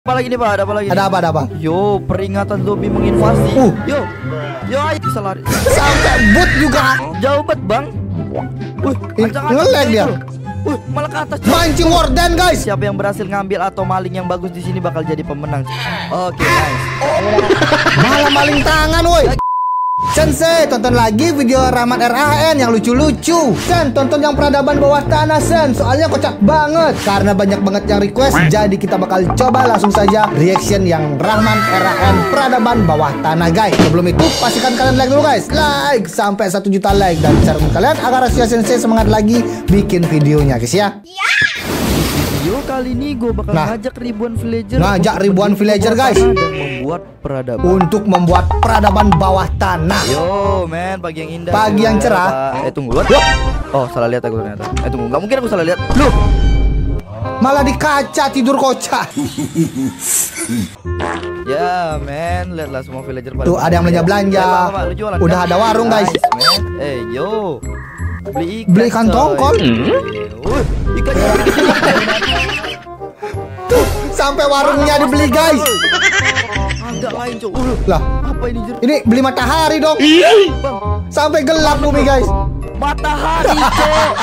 Apa lagi nih Pak? Ada apa lagi? Ada apa? Ada apa? Yo, peringatan zombie menginvasi. Yo, ayo bisa lari. Sampai boot juga. Jauh banget Bang. Ngelag dia. Malah ke atas. Mancing warden guys. Siapa yang berhasil ngambil atau maling yang bagus di sini bakal jadi pemenang. Oke, nice. Malah maling tangan woi. Sensei, tonton lagi video Rahmat RAN yang lucu-lucu. Sen, tonton yang peradaban bawah tanah Sen. Soalnya kocak banget. Karena banyak banget yang request, jadi kita bakal coba langsung saja reaction yang Rahmat RAN peradaban bawah tanah guys. Sebelum itu, pastikan kalian like dulu guys. Like sampai 1 juta like. Dan share kalian agar Rasya Sensei semangat lagi bikin videonya guys ya. Yo, kali ini gue bakal ngajak ribuan villager. Ngajak ribuan villager guys. Dan membuat peradaban. Untuk membuat peradaban bawah tanah. Yo, men, pagi yang indah. Pagi yang cerah. Tunggu. Oh, salah lihat aku ternyata. Tunggu, nggak mungkin aku salah lihat. Loh, malah di kaca tidur kocak. Ya, men, lihatlah semua villager pada. Tuh, ada yang belanja-belanja. Udah ada warung guys. Yo. Beli ikan tongkol. Ikan tuh, sampai warungnya dibeli guys. Agak lain cok. Lah, apa ini jer? Ini beli matahari dong. Bang, sampai gelap bumi guys. Matahari cok.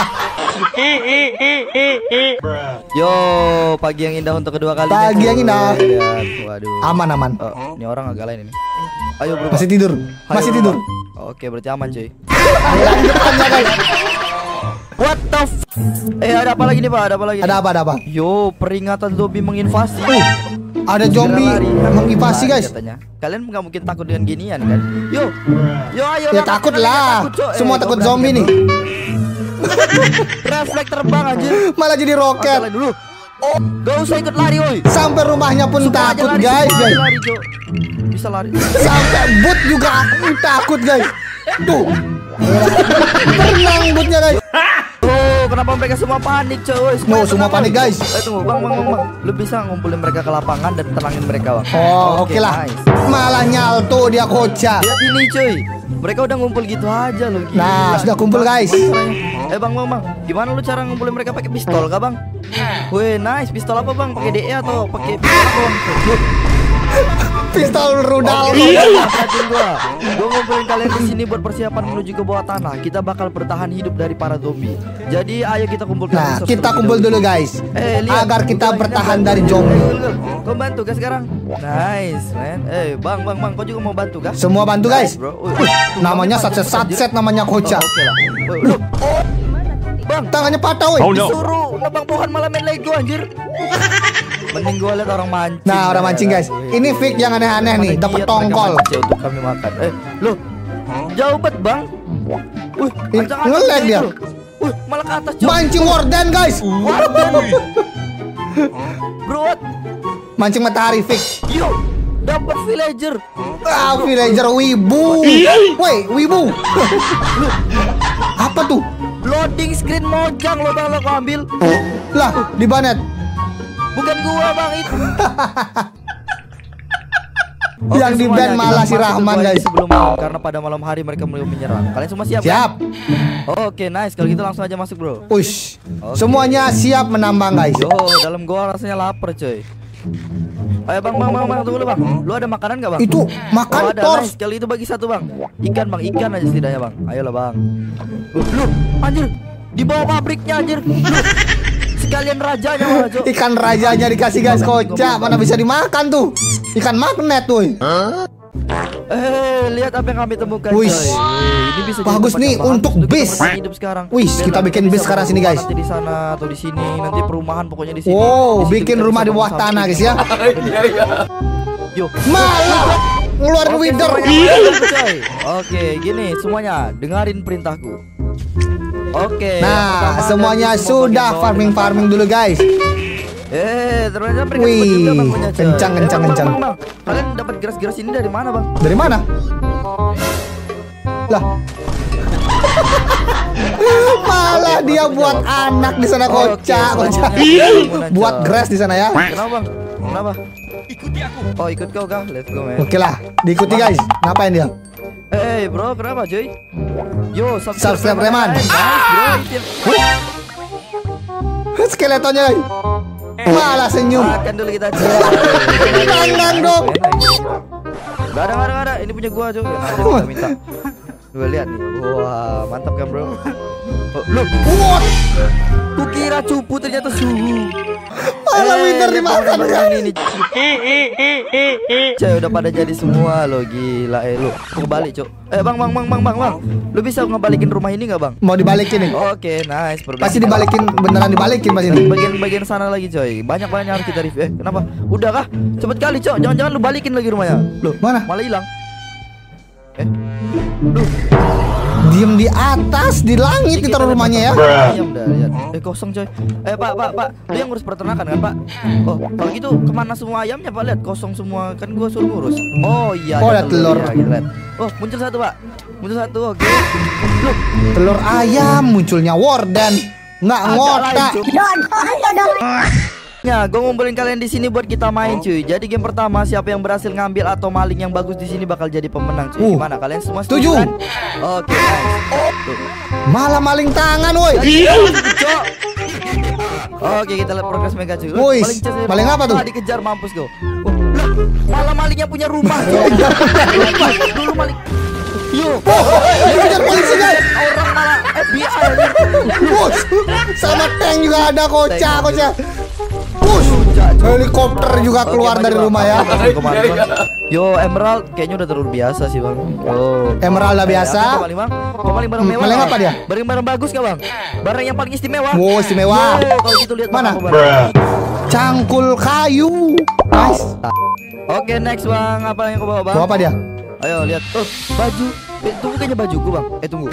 Yo, pagi yang indah untuk kedua kali. Pagi yang indah. Waduh. Aman. Ini orang agak lain ini. Ayo bro. Masih tidur. Masih tidur. Oke, berarti aman cuy. Depannya guys. What the f? Ada apa lagi nih Pak? Ada apa lagi? Ada apa? Yo, peringatan zombie menginvasi. Ada zombie menginvasi guys. Katanya. Kalian nggak mungkin takut dengan ginian kan? Yo, ayo. Ya takut lah. Semua takut zombie nih. Refleks terbang anjir. Malah jadi roket. Dulu. Gak usah ikut lari woi. Sampai rumahnya pun takut guys. Bisa lari. Sampai boot juga takut guys. Tuh. Berenang bootnya guys. Kenapa mereka semua panik coy? Semua panik guys. Tunggu bang. Lu bisa ngumpulin mereka ke lapangan dan tenangin mereka bang. Oke lah. Nice. Malah nyalto dia kocak. Lihat ini cuy. Mereka udah ngumpul gitu aja loh. Nah, sudah kumpul guys. Bang. Gimana lu cara ngumpulin mereka pakai pistol kah bang? Wih, nice. Pistol apa bang? Pakai DE atau pakai pistol apa bang? Pistol rudal. Gue ngumpulin kalian di sini buat persiapan menuju ke bawah tanah. Kita bakal bertahan hidup dari para zombie. Jadi ayo kita kumpulkan. Nah, kita kumpul dulu guys. Agar kita bertahan dari zombie. Kau bantu guys sekarang. Nice man. Bang, kau juga mau bantu kah? Semua bantu guys. Namanya satset namanya kocak. Oke lah. Bang, tangannya patah woi. Disuruh nebang pohon malah main Lego anjir. Mending gue liat orang mancing. Nah, orang mancing guys. Ini fake yang aneh-aneh nih, dapat tongkol. Untuk kami makan. Lu jauh banget bang. Ngelag dia. Malah ke atas. Mancing warden guys. Bro, what? Mancing matahari fake. Yo, dapat villager. Villager wibu. Woi, wibu. Apa tuh? Loading screen mojang lo bang, lo ambil. Lah, di banet. Bukan gua bang itu. Yang di band malah si Rahman guys. Sebelum karena pada malam hari mereka mulai menyerang. Kalian semua siap? Siap. Kan? Oke, nice. Kalau gitu langsung aja masuk bro. Ush. Semuanya siap menambang guys. Yo, dalam gua rasanya lapar coy. Ayo bang, tunggu dulu bang. Lu ada makanan gak bang? Itu makan nice. Kalau itu bagi satu bang. Ikan aja setidaknya bang. Ayolah bang. Lu, anjir, di bawah pabriknya anjir. Sekalian rajanya malah cok. Ikan rajanya dikasih guys kocak. Mana bisa dimakan tuh? Ikan magnet tuh. Lihat apa yang kami temukan. Wih, ini bisa bagus nih untuk bis. Wih, kita bikin bis sekarang sini guys. Di sana atau di sini nanti perumahan pokoknya di sini. Wow, bikin rumah di bawah tanah guys ya. Yo, malah ngeluarin wither. Oke, gini semuanya dengerin perintahku. Oke. Nah, semuanya sudah farming dulu guys. Ternyata mereka wih, kencang. Bang. Kalian dapat geras ini dari mana bang? Dari mana? Lah. Malah dia buat anak di sana kocak. Buat grass di sana ya. Kenapa bang? Kenapa? Ikuti aku. Oh, ikut kau kah? Let's go man. Oke lah, diikuti guys. Ngapain dia? Bro, kenapa cuy? Yo, subscribe Reman. Nice bro. Skeletonnya guys. Malah senyum. Makan dulu kita. Tenang dong. Gak ada. Ini punya gua coy. Ada minta. Gua lihat nih. Wah, mantap kan bro. Oh, loh. What? Kukira cupu ternyata suhu. Malah winter dimakan kan. Ini. Coy udah pada jadi semua lo, gila lu. Aku balik, Cok. Bang. Lu bisa ngebalikin rumah ini enggak, Bang? Mau dibalikin nih. Oke, nice. Pasti dibalikin, beneran dibalikin pas ini. Bagian sana lagi, coy. Banyak harus kita review. Kenapa? Udah kah? Cepet kali, Cok. Jangan lu balikin lagi rumahnya. Loh, mana? Malah hilang. Diem di atas, di langit ditaruh rumahnya ya. Diam dah, lihat. Kosong coy. Pak. Lu yang ngurus peternakan kan, Pak? Oh, kalau gitu kemana semua ayamnya, Pak? Lihat kosong semua. Kan gua suruh ngurus. Oh iya. Oh, ada telur. Ya, lihat. Oh, muncul satu, Pak. Muncul satu. Oke. Loh, telur ayam munculnya Warden. Nggak ngotak. Ya, gue ngumpulin kalian di sini buat kita main, cuy. Jadi game pertama siapa yang berhasil ngambil atau maling yang bagus di sini bakal jadi pemenang, cuy. Gimana kalian semua setuju? Kan? Oke, nice. Malah maling tangan, woi. Oke, kita lihat progres Mega, cuy. Woi, maling apa tuh? Dikejar mampus go. Malah malingnya punya rumah. Dulu maling. Yo, dikejar polisi guys. Orang malah FBI. Sama tank juga ada, kocak. Helikopter juga keluar dari rumah ya. Yo, Emerald kayaknya udah terlalu biasa sih, Bang. Oh, Emerald udah biasa. Kok paling barang mewah? Paling apa dia? Barang bagus gak, Bang? Barang yang paling istimewa. Wow, istimewa. Kalau gitu lihat mana? Cangkul kayu. Nice. Oke, next, Bang. Apa yang kau bawa, Bang? Bawa apa dia? Ayo lihat. Oh, baju. Itu bukannya bajuku, Bang. Tunggu.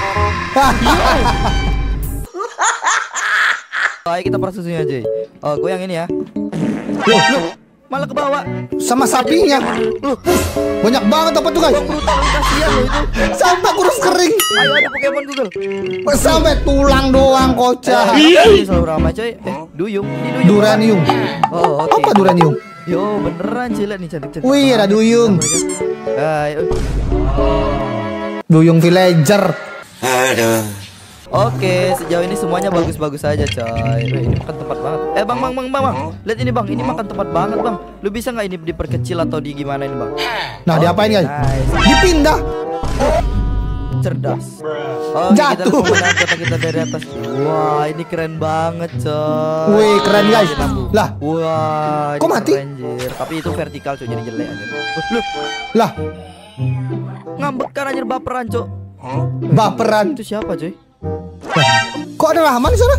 Ayo kita peras susunya aja. Oh, gue yang ini ya. Loh, malah ke bawah. Sama sapinya. Banyak banget apa tuh guys? Brutal, kasihan loh itu. Sampai kurus kering. Ayo ada Pokemon Google. Sampai tulang doang, kocak. Ini selalu ramai, coy. Duyung. Ini duyung. Duranium. Oh, oke. Apa duranium? Yo, beneran cilet nih, cantik-cantik. Wih, ada duyung. Ayo. Duyung villager. Aduh. Oke, sejauh ini semuanya bagus-bagus aja, coy. Ini makan tempat banget. Bang. Lihat ini, Bang. Ini makan tempat banget, Bang. Lu bisa nggak ini diperkecil atau di gimana ini, Bang? Nah, diapain guys? Nice. Dipindah. Cerdas. Jatuh. Kita dari atas. Wah, ini keren banget, coy. Wih, keren guys. Lah. Wah, kok mati? Anjir. Tapi itu vertikal, coy, jadi jelek anjir. Loh. Lah. Ngambek kan anjir, baperan, coy. Baperan. Itu siapa, coy? Kok ada Rahman di sana?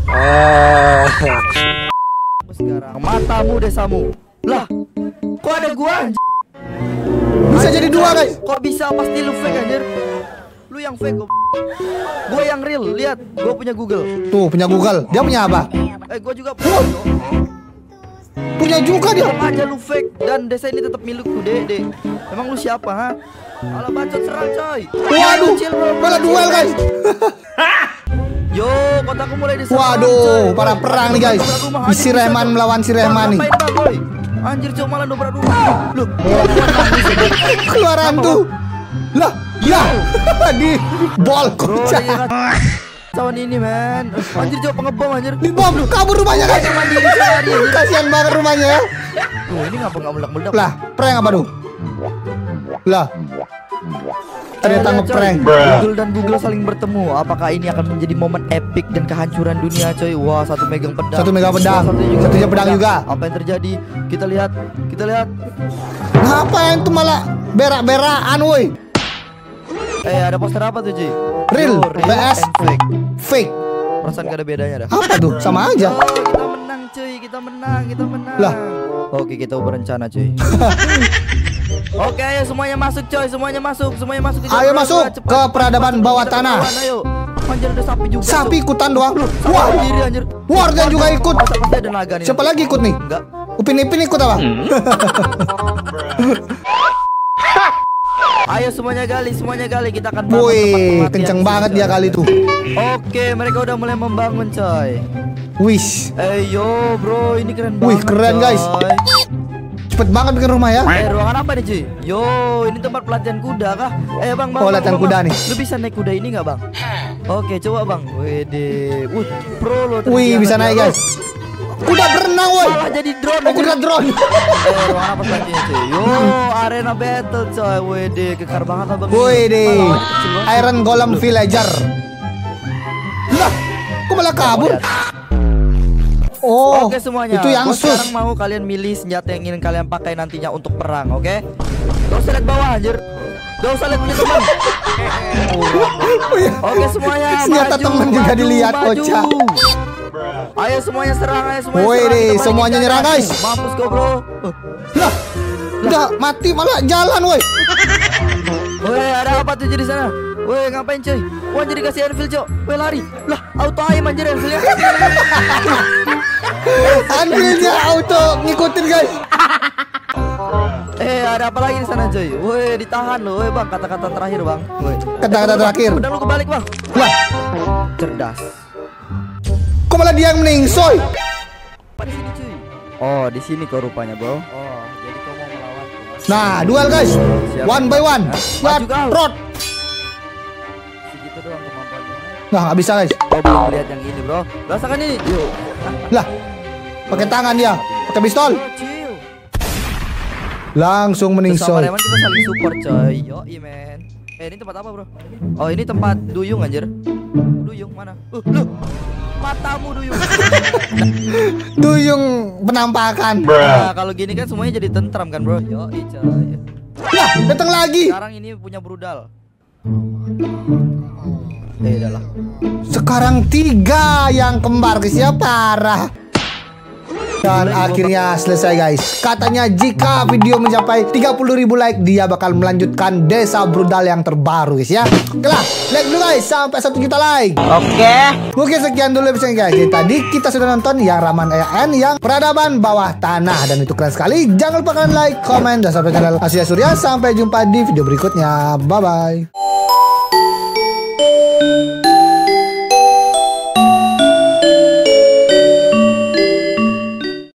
Sekarang matamu desamu. Lah, kok ada gua anjir? Bisa jadi dua guys. Kok bisa? Pasti lu fake anjir. Lu yang fake, gua yang real. Lihat, gua punya Google. Tuh, punya Google. Dia punya apa? Gua juga punya. Punya juga dia. Tetap aja lu fake dan desa ini tetap milikku, Dek. Emang lu siapa, ha? Alah bacot, serang, coy. Waduh, malah duel guys. Yo, kotaku mulai diserang. Waduh, para perang nih guys. Si Rehman melawan si Rehman nih. Anjir, coba malah dobrak rumah. Loh, keluar hantu. Lah, ya. Di bol kocak. Cawan ini, men. Anjir, coba pengebom anjir. Di bom, kabur rumahnya guys. Kasihan banget rumahnya ya. Ini ngapa enggak meledak-meledak? Lah, prank apa tuh? Lah. Ternyata ngeprank. Google dan Google saling bertemu. Apakah ini akan menjadi momen epic dan kehancuran dunia, coy? Wah, satu megang pedang. Satu megang pedang. Satunya pedang juga. Apa yang terjadi? Kita lihat. Ngapain tuh malah berak-berakan, woi? Ada poster apa tuh, Ji? Real vs fake. Perasaan gak ada bedanya dah. Apa tuh? Sama aja. Oh, kita menang, cuy. Kita menang. Lah. Oke, kita berencana, cuy. Oke, ayo semuanya masuk, coy. Semuanya masuk. Ayo masuk ke peradaban bawah tanah. Ayo. Anjir, ada sapi juga. Sapi ikutan doang. Wah, anjir. Warden juga ikut. Pasti ada naga nih. Siapa lagi ikut nih? Enggak. Upin-Ipin ikut apa? Ayo semuanya gali, kita akan bangun. Wih, kenceng banget dia kali tuh. Oke, mereka udah mulai membangun, coy. Wish. Yo, bro, ini keren banget. Wih, keren guys. Cepet banget bikin rumah ya. Ruangan apa nih, cuy? Yo, ini tempat pelatihan kuda kah? Bang. Oh, latihan kuda nih. Lu bisa naik kuda ini nggak, Bang? Oke, coba, Bang. Wede. Pro lo. Wih, bisa naik, guys. Kuda berenang woi. Malah jadi drone. Oh, kuda drone. Ruangan apa selanjutnya cuy? Yo, arena battle coy. Wede, kekar banget abang. Wede, Iron Golem Villager. Lah, kok malah kabur? Oh, oke semuanya. itu yang Gua sus. sekarang mau kalian milih senjata yang ingin kalian pakai nantinya untuk perang, oke? Gak usah lihat bawah anjir. Gak usah lihat punya teman. Oke semuanya. Senjata maju, teman juga maju, dilihat, maju. Kocak. Ayo semuanya serang, ayo semuanya Woi serang. deh, Kita balikin semuanya jalan. nyerang, guys. Mampus kau bro. Lah, udah mati malah jalan woi. Woi ada apa tuh di sana? Woi ngapain cuy? Wah jadi kasih anvil cok. Woi lari. Lah auto aim anjir anvilnya. Anvilnya auto ngikutin guys. Ada apa lagi di sana cuy? Woi ditahan loh. Woi bang kata-kata terakhir bang. Woi. Kata-kata terakhir. Udah lu kebalik bang. Lah, Cerdas. kok malah dia yang meningsoy? Apa di sini cuy? Oh di sini kau rupanya bro. Oh jadi kau mau melawan. Nah, duel guys. Siap. One by one. Maju, kau. Trot. Segitu doang kemampuannya. Nah, nggak bisa guys. Oh belum lihat yang ini bro. Rasakan ini. Yuk. Lah, pakai tangan dia, pakai pistol. Oh, chill. Langsung Bersama meningsoy. Reman kita saling support coy. Yo men. Ini tempat apa bro? Oh ini tempat duyung anjir. Duyung mana? Lu matamu duyung. Duyung penampakan. Nah kalau gini kan semuanya jadi tentram kan bro. Yo coy. Lah, datang lagi. Sekarang ini punya brudal. Udah lah. Sekarang 3 yang kembar guys ya, parah. Dan akhirnya selesai guys. Katanya jika video mencapai 30.000 like, dia bakal melanjutkan desa brudal yang terbaru guys ya. Oke lah, like dulu guys sampai 1 juta like. Oke. Mungkin sekian dulu episode guys. Jadi tadi kita sudah nonton yang Raman EAN yang peradaban bawah tanah, dan itu keren sekali. Jangan lupa kalian like, komen, dan subscribe channel Asia Surya. Sampai jumpa di video berikutnya. Bye bye.